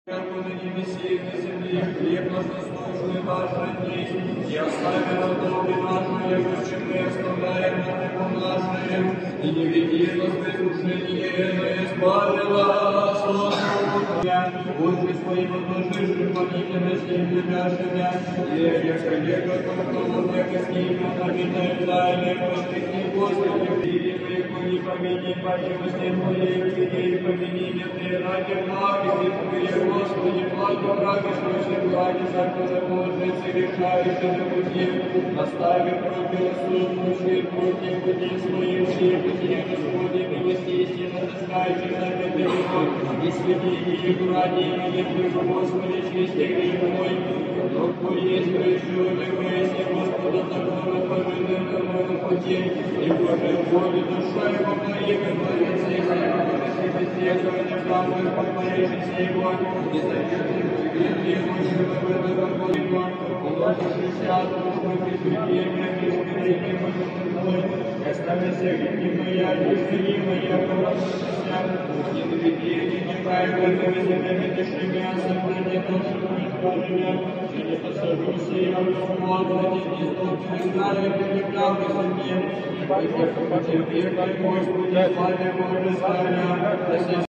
Как на небесе и на земле, хлеб наш насущный дашь нам есть, и остави нам долги наши, чем мы оставляем нашим нашим, и не веди нас в искушение, но избави нас от зла. Боже, своим отложившим помните любящими, и яко только яко с ним поминай тайны, пошли Господи, не помяни, поживости моей, и помяни меня, ты ради благости Твоей, Господи, благо врага, слыши благи, закона Божий, совершающий на пути, остави против рассуднущих, против пути своих, все пути, Господи, милости истинно таскающих на его, и святые их ради имени Твоего, Господи, чести грех мой, но Твой есть пришелек, если Господа закона пожизнен на моем пути, и Божий волю душа его моей, говорится, и Божий не славы, помолившись его, и заветный любви его, живо его, уложившийся от душу, присутствия, присутствия мой, оставайся грехи моя, грехи моя, положившийся, не наведи, не кай, не дыши мясо, не душу мою, и не посажуся, я в не сдохну, знаю, не правда земле, и потерпи, как Господи, славе Божий, славя,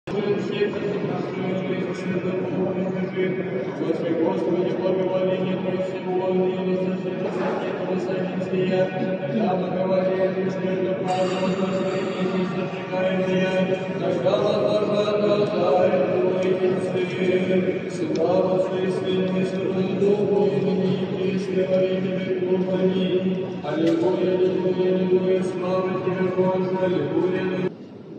Господи, благоволение Твое всего, и сосветного советия, я благоволение, что правда, Господи, сожигаемая, тогда возложат Твои слава Твоей Святой, Святому Духу, имени Христе, во имя веков, аминь. Аллилуйя, аллилуйя, аллилуйя, слава Тебе, Боже, аллилуйя, аллилуйя.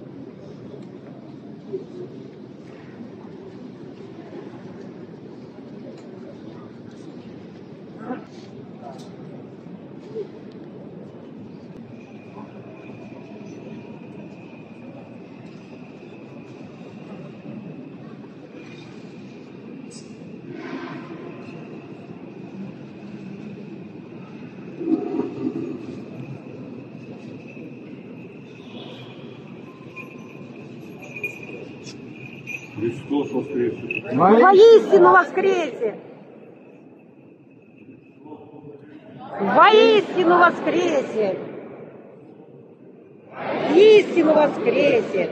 Христос воскресе! Воистину воскресе! Воистину воскресе! Истину воскресе!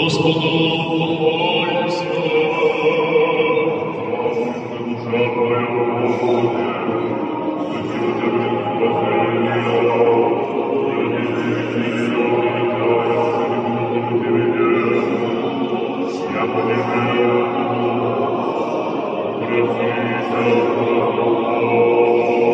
Господу помолимся. Душа твоя, Господи, спасибо тебе, спасение. Я победил,